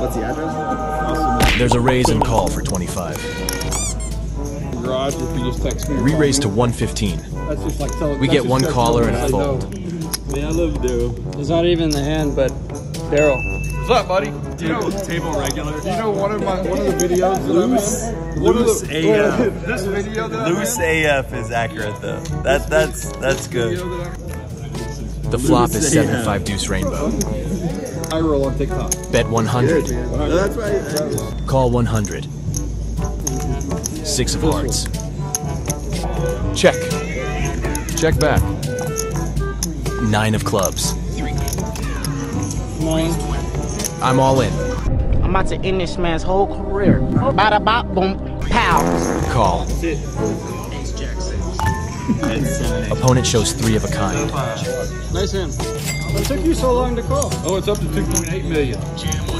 What's the address? There's a raise and call for 25. Garage, if you just text me. Re-raise to 115. That's just like telling. We get one caller and a fold. Man, I love you, Daryl. It's not even the hand, but Daryl. What's up, buddy? Do you know table regular? You know one of the videos that I'm in? Loose AF. This video that Loose AF is accurate though. That's good. The flop is 7-5 deuce rainbow. I roll on TikTok. Bet 100. No, that's right. Call 100. 6 of hearts. Check. Check back. 9 of clubs. 9. I'm all in. I'm about to end this man's whole career. Bada bop boom pow. Call. Opponent shows 3 of a kind. Nice hand. What took you so long to call? Oh, it's up to 2.8 million.